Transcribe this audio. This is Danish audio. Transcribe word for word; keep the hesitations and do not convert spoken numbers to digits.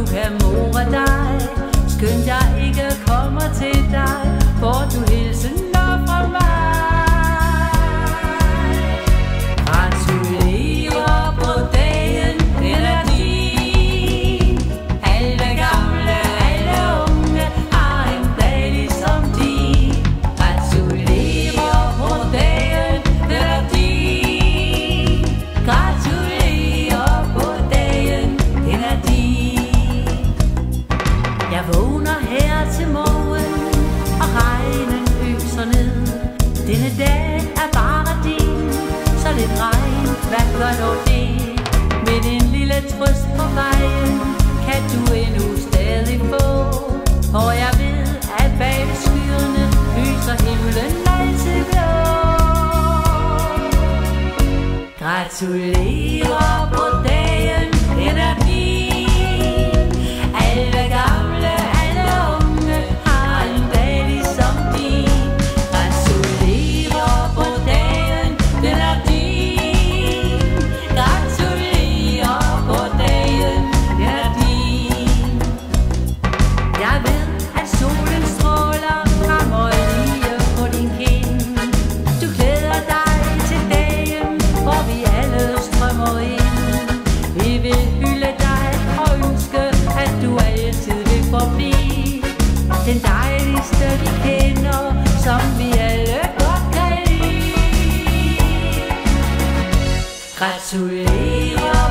du kan more dig. Skynd jeg ikke kommer til dig, får du hilsener fra mig. Gratulerer på dagen, den er din. Alle gamle, alle unge har en dag ligesom din. Gratulerer på dagen, den er din. Gratulerer på dagen, den er din. Jeg vågner her til morgen, og regnen øser ned. Denne dag er bare din, så lidt regn, hvad gør dog det? Med en lille trøst på vejen, kan du endnu stadig få. Og jeg ved, at bag ved skyerne lyser himlen altid blå. Gratulerer på dagen, den er din. Alle gamle, alle unge har en dag ligesom din. Gratulerer på dagen, den er din. Gratulerer på dagen, den er din. Jeg ved, at solen stråler frem og lige på din kind. Du glæder dig til dagen, hvor vi alle strømmer ind. Vi vil hylde dig og ønske, at du altid vil forblive den dejligste vi kender, som vi alle godt kan lide. Gratulerer.